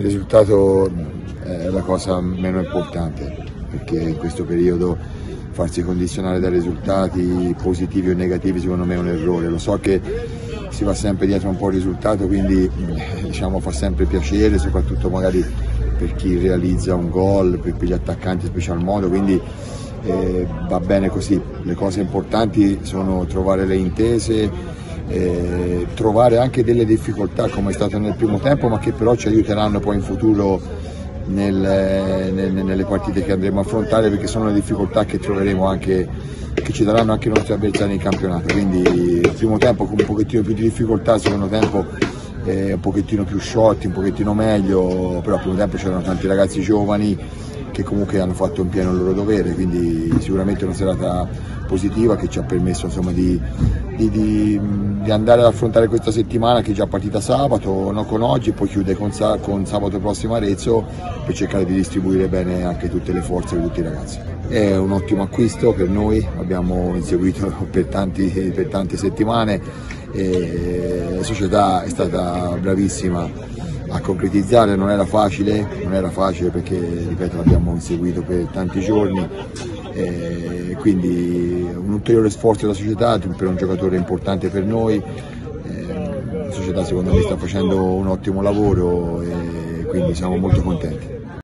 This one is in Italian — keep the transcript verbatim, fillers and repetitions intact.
risultato è la cosa meno importante, perché in questo periodo farsi condizionare dai risultati positivi o negativi secondo me è un errore. Lo so che si va sempre dietro un po' il risultato, quindi diciamo fa sempre piacere, soprattutto magari per chi realizza un gol, per gli attaccanti in special modo, quindi eh, va bene così. Le cose importanti sono trovare le intese, eh, trovare anche delle difficoltà come è stato nel primo tempo, ma che però ci aiuteranno poi in futuro nelle, nelle, nelle partite che andremo a affrontare, perché sono le difficoltà che troveremo anche, che ci daranno anche i nostri avversari in campionato. Quindi il primo tempo con un pochettino più di difficoltà, il secondo tempo eh, un pochettino più sciolti, un pochettino meglio, però al primo tempo c'erano tanti ragazzi giovani che comunque hanno fatto in pieno il loro dovere, quindi sicuramente una serata positiva che ci ha permesso insomma, di, di, di, di andare ad affrontare questa settimana che è già partita sabato, non con oggi, e poi chiude con, con sabato prossimo Arezzo, per cercare di distribuire bene anche tutte le forze di tutti i ragazzi. È un ottimo acquisto per noi, abbiamo inseguito per, tanti, per tante settimane e la società è stata bravissima a concretizzare. Non era facile, non era facile perché ripeto l'abbiamo inseguito per tanti giorni, e quindi un ulteriore sforzo della società per un giocatore importante per noi. La società secondo me sta facendo un ottimo lavoro e quindi siamo molto contenti.